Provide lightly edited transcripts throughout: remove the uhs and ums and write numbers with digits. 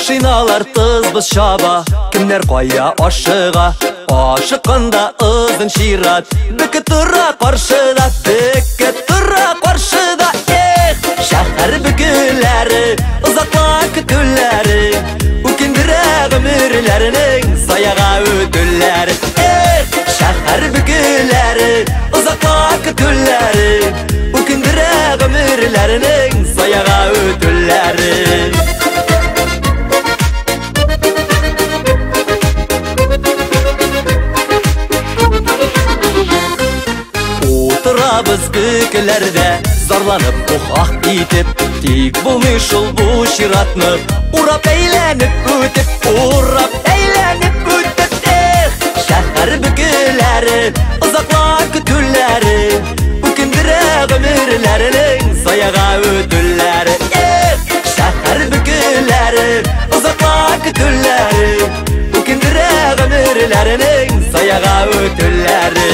Машиналар тыз-быз шаба, кімдер қоя ашыға. Ашыққанда ызын шират, бүкі тұра қаршыда, бүкі тұра қаршыда. Шәһәр бүкілері, ұзақла күтілері, өкіндірі ғүмірлерінің саяға өтілері. Шәһәр бүкілері, ұзақла күтілері, өкіндірі ғүмірлерінің саяға өтілері. Отырабыз бүкілерде, зарланып ұқақ кетіп, тек болмыш ол бұл ширатны, ұрап әйленіп өтіп, ұрап әйленіп өтіп. Шәһәр бүкілері, ұзақла күтілері, өкіндірі ғүмірлерінің саяға өтілері. Шәһәр бүкілері, ұзақла күтілері, өкіндірі ғүмірлерінің саяға өтілері.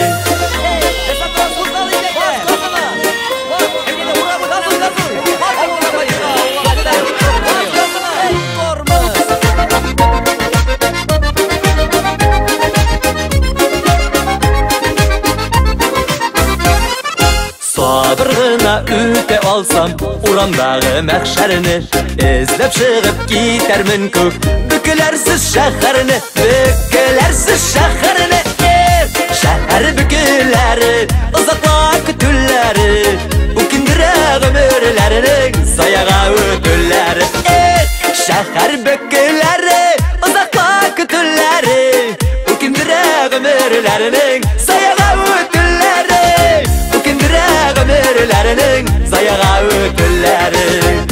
Сабырғына өте алсам, урамдағы мәхшәріні, ізлеп шығып кетермін көк, бүкілерсіз шәһәріні, бүкілерсіз шәһәріні. Шәһәр бүкілері, ұзақла күтілері, өкіндірі ғүмірлерінің саяға өтілері. Шәһәр бүкілері, ұзақла күтілері, өкіндірі ғүмірлерінің саяға өтілері. Өкіндірі ғүмірлерінің саяға өтілері.